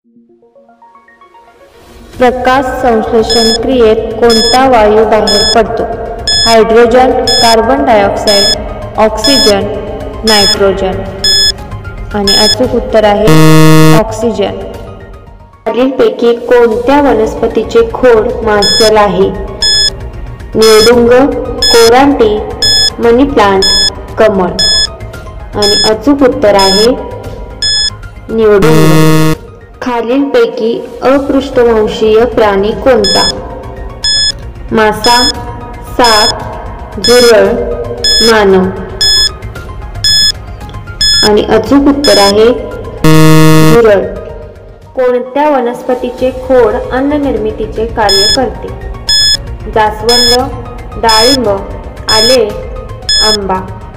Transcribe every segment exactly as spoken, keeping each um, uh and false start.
प्रकाश संश्लेषण क्रियेत कोणता वायू बाहेर पडतो? Hydrogen, carbon dioxide, oxygen, nitrogen. आणि अचूक उत्तर आहे ऑक्सिजन. खालीलपैकी कोणत्या वनस्पतीचे खोड मांसल आहे? निळडुंग, कोरांटी, मनी प्लांट, कमळ. आणि अचूक उत्तर आहे निळडुंग. खालीलपैकी अपृष्ठवंशीय प्राणी कोणता? मासा, साप, झुरळ, मानव. आणि अचूक उत्तर आहे झुरळ. कोणत्या वनस्पतीचे खोड अन्न निर्मितीचे कार्य करते? जास्वंद, डाळिंब, आले, आंबा.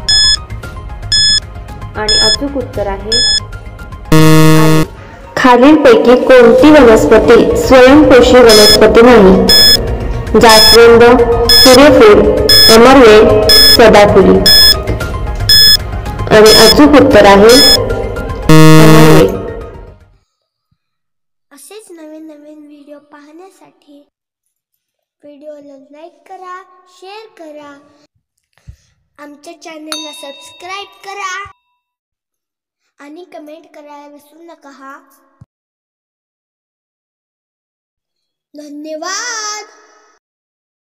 आणि अचूक उत्तर आहे आले. खालीलपैकी कोणती वनस्पती स्वयंपोषी वनस्पती नाही? जास्वंद, सूर्यफूल, अमरवेल, सदाफुली. आणि अचूक उत्तर आहे अमरवेल. असेच नवीन नवीन व्हिडिओ पाहण्यासाठी व्हिडिओला लाईक करा, शेअर करा, आमच्या चॅनलला सबस्क्राईब करा आणि कमेंट करायला विसरू नका हा. धन्यवाद.